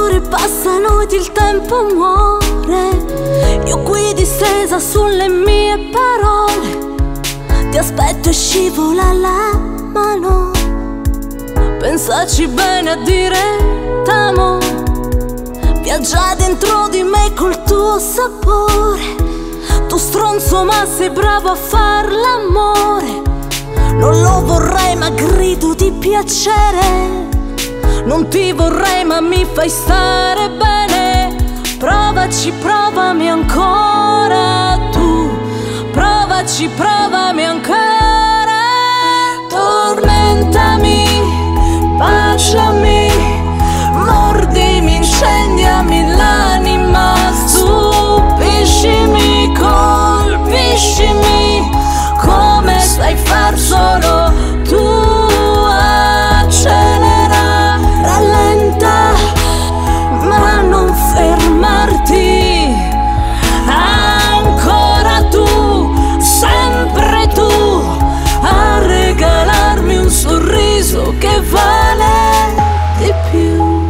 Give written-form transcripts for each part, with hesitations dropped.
ore passano ed il tempo muore. Io qui distesa sulle mie parole, ti aspetto e scivola la mano. Pensaci bene a dire t'amo, viaggia dentro di me col tuo sapore. Tu stronzo ma sei bravo a far l'amore. Non lo vorrei ma grido di piacere. Non ti vorrei ma mi fai stare bene. Provaci, provami ancora tu. Provaci, provami ancora. Tormentami, baciami, mordimi, incendiami l'anima. Stupiscimi, colpiscimi, come sai far solo tu. Accelera, rallenta, ma non fermarti. Ancora tu, sempre tu, a regalarmi un sorriso che vale di più.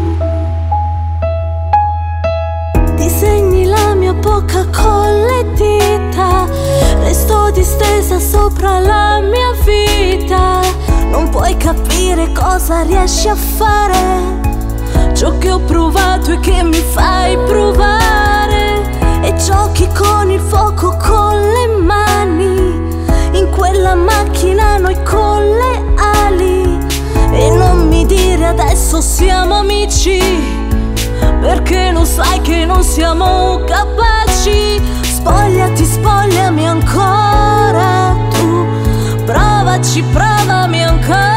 Disegni la mia bocca con le dita, resto distesa sopra la mia vita. Non puoi capire cosa riesci a fare, ciò che ho provato e che mi fai provare. E giochi con il fuoco con le mani, in quella macchina noi con le ali. E non mi dire adesso siamo amici, perché lo sai che non siamo capaci. Spogliati, spogliami ancora tu. Provaci, provami ancora.